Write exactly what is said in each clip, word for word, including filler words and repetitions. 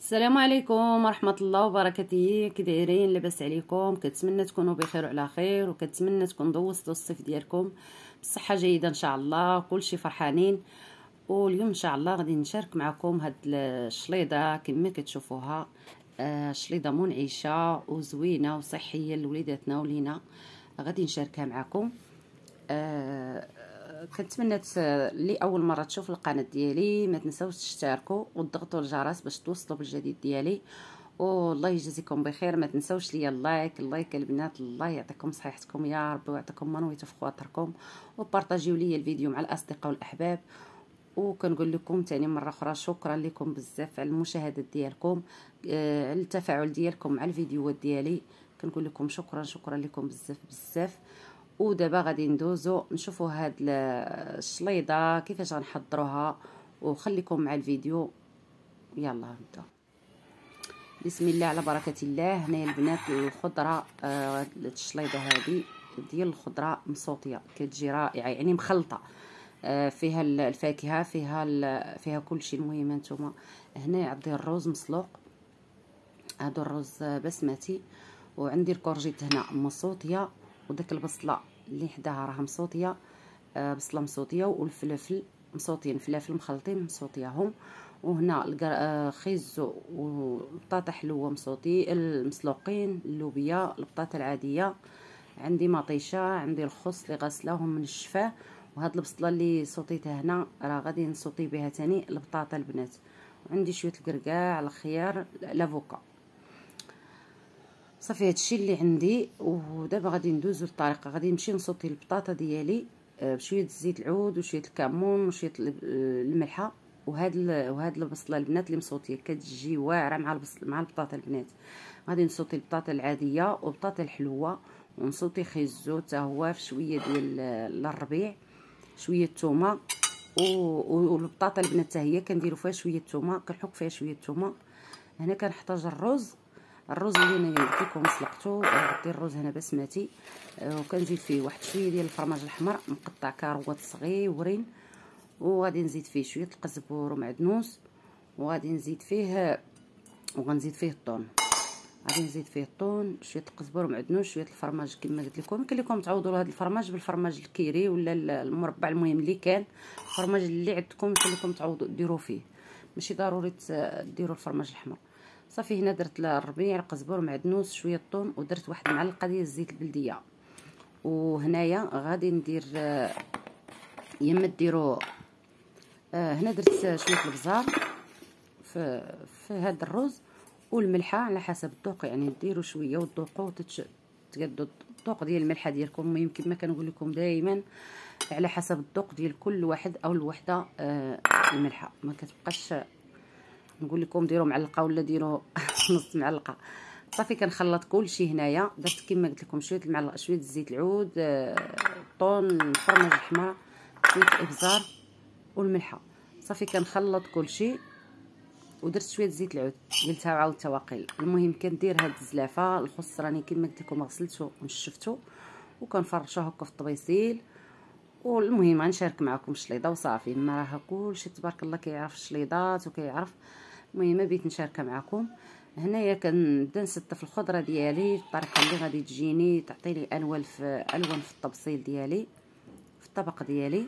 السلام عليكم ورحمه الله وبركاته. كي دايرين؟ لاباس عليكم؟ كنتمنى تكونوا بخير وعلى خير، وكنتمنى تكون دوزتوا الصيف ديالكم بصحه جيده ان شاء الله، كلشي فرحانين. واليوم ان شاء الله غادي نشارك معكم هاد الشليضه كما كتشوفوها. آه شليضه منعشه وزوينه وصحيه لوليداتنا ولينا، غادي نشاركها معكم. آه كنتمنى اللي اول مره تشوف القناه ديالي ما تنساوش تشتركوا وتضغطوا الجرس باش توصلوا بالجديد ديالي. والله يجزيكم بخير. ما تنساوش ليا اللايك اللايك البنات، الله يعطيكم صحيحتكم يا رب ويعطيكم منويته في خواطركم، وبارطاجيو ليا الفيديو مع الاصدقاء والاحباب. وكنقول لكم تاني مره اخرى شكرا لكم بزاف على المشاهدات ديالكم، آه على التفاعل ديالكم مع الفيديوهات ديالي. كنقول لكم شكرا شكرا لكم بزاف بزاف. ودابا غادي ندوزو نشوفوا هاد الشليضه كيفاش غنحضروها، وخليكم مع الفيديو. يلا نبداو. بسم الله على بركه الله. هنايا البنات الخضره، آه الشليضه هذه ديال الخضره مصوطيه كتجي رائعه، يعني مخلطه، آه فيها الفاكهه، فيها فيها كلشي. المهم نتوما هنا عندي الرز مسلوق، هادو الرز بسمتي، وعندي الكورجيت هنا مصوطيه، وداك البصله اللي حداها راه مصوطيه، آه بصله مصوطيه، والفلفل مصوطين، فلافل مخلطين مصوطياهم. وهنا الخيزو والبطاطا حلوه مصوطي المسلوقين، اللوبيا، البطاطا العاديه، عندي مطيشه، عندي الخس اللي غسلاهم من الشفاه. وهاد البصله اللي صوتيتها هنا راه غادي نصوتي بها تاني البطاطا البنات. وعندي شويه الكركاع، الخيار، لافوكا. صافي هادشي اللي عندي. ودابا غادي ندوزو للطريقه. غادي نمشي نصوتي البطاطا ديالي بشويه زيت العود وشويه الكمون وشويه الملحه. وهاد وهاد البصله البنات اللي مصوتيه كتجي واعره مع البصل مع البطاطا البنات. غادي نصوتي البطاطا العاديه والبطاطا الحلوه، ونصوتي خيزو حتى هو في شويه ديال الربيع، شويه الثومه، والبطاطا البنات حتى هي كنديروا فيها شويه الثومه، كنحك فيها شويه الثومه. هنا كنحتاج الرز الرز اللي انا قلت لكم سلقته. غادي الرز هنا بسمتي، وكنزيد فيه واحد شويه ديال الفرماج الاحمر مقطع كاروات صغيورين، وغادي نزيد فيه شويه القزبور ومعدنوس، وغادي نزيد فيه وغنزيد فيه الطون. غادي نزيد فيه الطون، شويه القزبور ومعدنوس، شويه الفرماج كما قلت لكم. يمكن لكم تعوضوا هذا الفرماج بالفرماج الكيري ولا المربع، المهم اللي كان الفرماج اللي عندكم يمكن لكم تعوضوا ديروا فيه، ماشي ضروري ديروا الفرماج الاحمر. صافي هنا درت الربيع، القزبر، معدنوس، شويه الثوم، ودرت واحد المعلقه ديال الزيت البلديه. وهنايا غادي ندير، يما ديروا هنا درت شويه البزار في في هذا الرز، والملحه على حسب الذوق، يعني ديروا شويه وتذوقوا وتقادوا الذوق ديال الملحه ديالكم. المهم كما كنقول لكم دائما على حسب الذوق ديال كل واحد او الوحده. آه الملحه ما كتبقاش نقول لكم ديروا معلقه ولا ديروا نص معلقه. صافي كنخلط كلشي. هنايا درت كما قلت لكم شويه المعلقه شويه زيت العود، الطون، الفرماج الاحمر، شويه الابزار والملحه. صافي كنخلط كلشي، ودرت شويه زيت العود قلتها عاود التواقيل. المهم كندير هاد الزلافه. الخس راني كما قلت لكم غسلته ونشفته، وكنفرشوه هكا في الطبيسيل. والمهم غنشارك معكم الشليضه وصافي. ما راه كلشي تبارك الله كيعرف الشليضات وكيعرف. المهم بغيت نشاركها معكم. هنايا كنبدا نستف الخضره ديالي بالطريقه اللي غادي تجيني تعطيني الوان في الوان في الطبسيل ديالي في الطبق ديالي.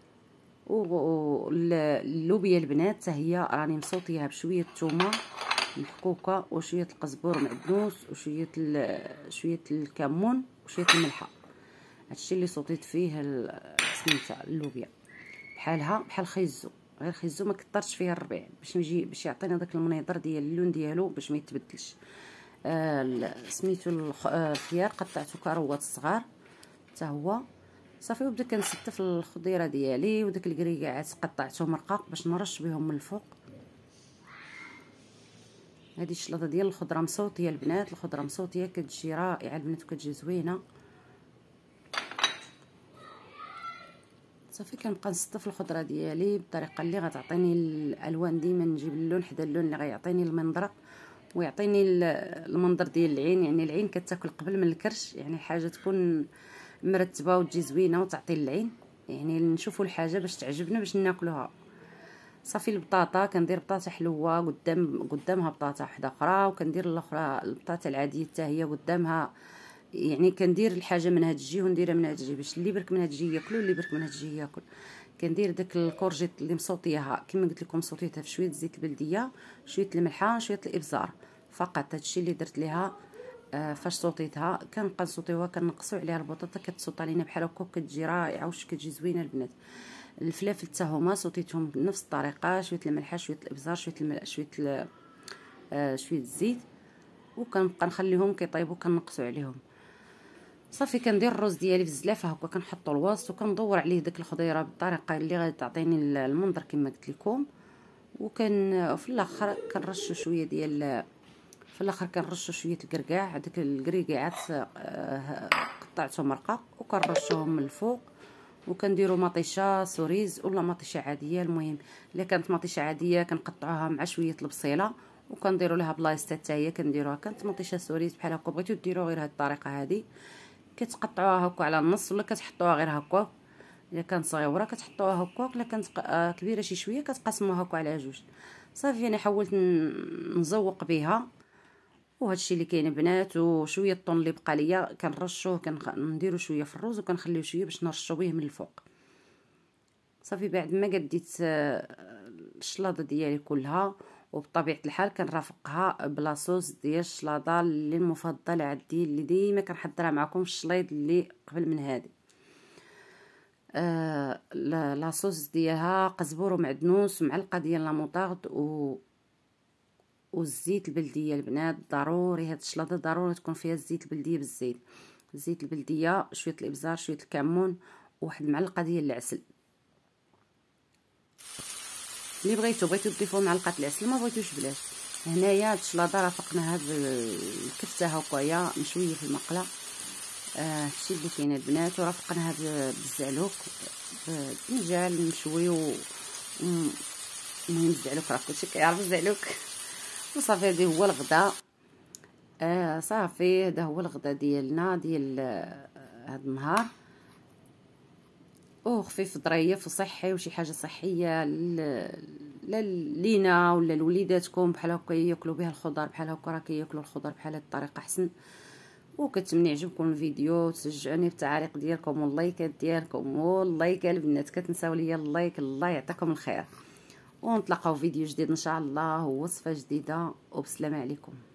واللوبيا البنات حتى هي راني مصوتيها بشويه الثومه محكوكه، وشويه القزبور معدنوس، وشويه شويه الكمون، وشويه الملحه. هادشي اللي صوتيت فيه سميتها اللوبيا. بحالها بحال خيزو، غير خيزو ما كثرتش فيها الربيع باش نجي باش يعطينا داك المنيضر ديال اللون ديالو باش ما يتبدلش. آه سميتو الخيار قطعته كروات صغار حتى هو. صافي وبدا كنستف الخضيره ديالي، وداك الكريكاعات قطعتهم رقاق باش نرش بهم من الفوق. هذه الشلاضه ديال الخضره مصوتيه البنات. الخضره مصوتيه كتجي رائعه البنات وكتجي زوينه. صافي كنبقى نستف الخضره ديالي بالطريقه اللي غتعطيني الالوان. ديما نجيب اللون حدا اللون اللي غيعطيني المنظر ويعطيني المنظر ديال العين، يعني العين كتاكل قبل من الكرش، يعني حاجه تكون مرتبه وتجي زوينه وتعطي العين، يعني نشوفوا الحاجه باش تعجبنا باش ناكلوها. صافي البطاطا كندير بطاطا حلوه قدام قدامها بطاطا وحده اخرى، وكندير الاخرى البطاطا العاديه حتى هي قدامها. يعني كندير الحاجه من هاد الجهه ونديرها من هاد الجهه باش اللي برك من هاد الجهه ياكلوا اللي برك من هاد الجهه ياكل. كندير داك الكورجيت اللي مصوطيها كما قلت لكم، صوتيتها في شويه زيت البلديه، شويه الملحه، شويه الابزار فقط. هادشي اللي درت ليها. آه فاش صوتيتها كنبقى نصوتيوها، كنقصوا عليها البطاطا كتصوت علينا بحال هكا، كتجي رائعه واش كتجي زوينه البنات. الفلافل حتى هما صوتيتهم بنفس الطريقه، شويه الملحه، شويه الابزار، شويه الملح، شويه آه شويه الزيت، وكنبقى نخليهم كيطيبوا كنقصوا عليهم. صافي كندير الرز ديالي في الزلافه هكا، كنحطو الوسط وكندور عليه داك الخضيره بالطريقه اللي غادي تعطيني المنظر كما قلت لكم. وكان في الاخر كنرشو شويه ديال في الاخر كنرشو شويه الكركاع، داك الكريكاعات قطعتهم مرقه وكنرشوهم من الفوق. وكنديروا مطيشه سوريز ولا مطيشه عاديه، المهم الا كانت مطيشه عاديه كنقطعوها مع شويه البصيله وكنديروا لها بلايصه حتى هي كنديروها. كانت مطيشه سوريز بحال هكا بغيتو ديروها غير هاد الطريقه هذه، كتقطعوها هكا على النص ولا كتحطوها غير هكا. الا كانت صغيره كتحطوها هكا، الا كانت كبيره شي شويه كتقسموها هكا على جوج. صافي انا حاولت نزوق بها، وهذا الشيء اللي كاين بنات. وشويه الطون اللي بقى ليا كنرشوه، كنديروا شويه في الرز وكنخليو شويه باش نرشو به من الفوق. صافي بعد ما قديت الشلاضه ديالي كلها، وبطبيعه الحال كنرافقها بلا صوص ديال الشلاضه اللي المفضله عندي، اللي ديما كنحضرها معكم، الشليض اللي قبل من هذه. آه لاصوص ديالها قزبور ومعدنوس ومعلقه ديال لاموطارد و والزيت البلديه البنات. ضروري هاد الشلاضه ضروري تكون فيها الزيت البلديه بالزيت، الزيت البلديه، شويه الابزار، شويه الكمون، وواحد المعلقه ديال العسل. اللي بغيتو بغيتو تضيفوا معلقه العسل، ما بغيتوش بلاش. هنايا هاد الشلاضه رافقناها بالكفته هكايا مشويه في المقله. آه هادشي اللي كاين البنات. ورافقناها بالزعلوك، بالدجاج مشوي و المهم الزعلوك راه كلشي كيعرف الزعلوك. وصافي هذا هو الغداء. آه صافي هذا هو الغداء ديالنا ديال هذا النهار، وخفيف ظريف وصحي وشي حاجه صحيه لينا ولا لوليداتكم، بحال هكا ياكلوا بها الخضر، بحال هكا راه كياكلوا الخضر بحال هذه الطريقه احسن. وكتمنى يعجبكم الفيديو، تشجعوني بالتعاليق ديالكم واللايكات ديالكم واللايك البنات، كتنساو ليا اللايك. الله يعطيكم الخير، ونتلاقاو فيديو جديد ان شاء الله ووصفه جديده، وبسلامه عليكم.